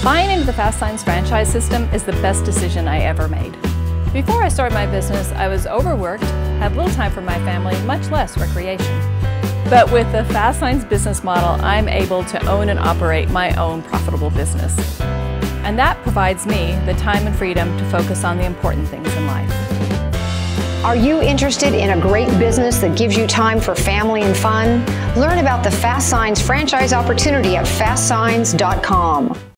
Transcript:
Buying into the Fast Signs franchise system is the best decision I ever made. Before I started my business, I was overworked, had little time for my family, much less recreation. But with the Fast Signs business model, I'm able to own and operate my own profitable business. And that provides me the time and freedom to focus on the important things in life. Are you interested in a great business that gives you time for family and fun? Learn about the Fast Signs franchise opportunity at fastsigns.com.